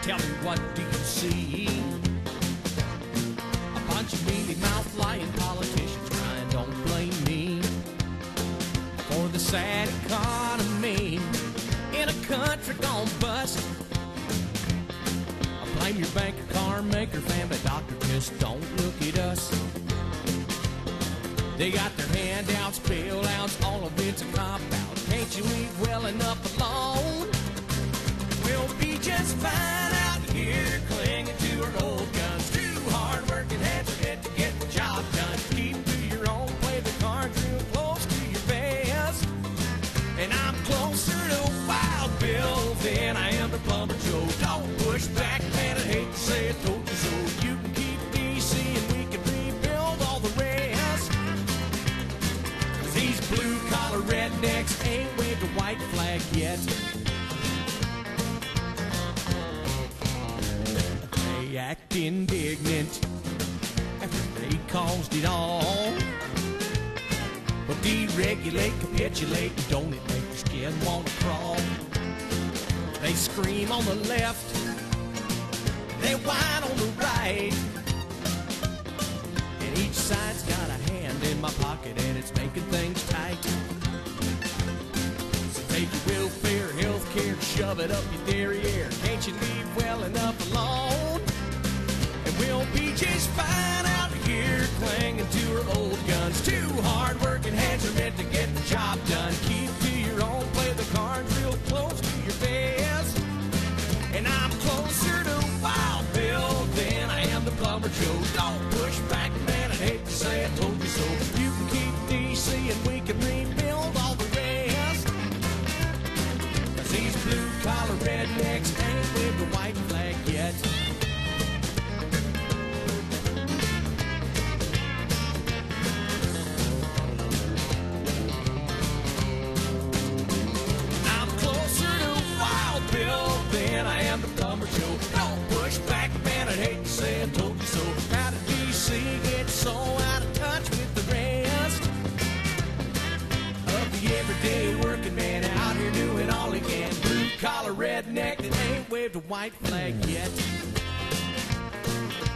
Tell me, what do you see? A bunch of mealy-mouthed lying politicians crying, don't blame me for the sad economy in a country gone bust. I blame your banker, car maker, family doctor, just don't look at us. They got their handouts, bailouts, all of it's a cop-out. Can't you leave well enough alone? We'll be just fine out here, clinging to our old guns. Two hard-working hands are meant to get the job done. Keep to your own, play the cards real close to your vest. And I'm closer to Wild Bill than I am to Plumber Joe. Don't push back, man, I hate to say it, told you so. You can keep DC and we can rebuild all the rest. 'Cause these blue-collar rednecks ain't waved a white flag yet. They act indignant after they caused it all. But deregulate, capitulate, and don't it make your skin wanna crawl? They scream on the left, they whine on the right, and each side's got a hand in my pocket and it's making things tight. So take your welfare, health care, shove it up your derriere. Can't you leave well enough alone? And we'll be just fine out here, clinging to our old guns. Two hard-working hands are meant to get the job done. Keep to your own, play the cards real close to your vest. And I'm closer to Wild Bill than I am to Plumber Joe. Don't push back, man, I hate to say it, told you so. You can keep DC and we can rebuild all the rest. 'Cause these blue-collar rednecks ain't waved a white flag yet. Than I am to Plumber Joe. Don't push back, man, I'd hate to say it, told you so. How did DC get so out of touch with the rest of the everyday working man out here doing all he can? Blue-collar redneck that ain't waved a white flag yet.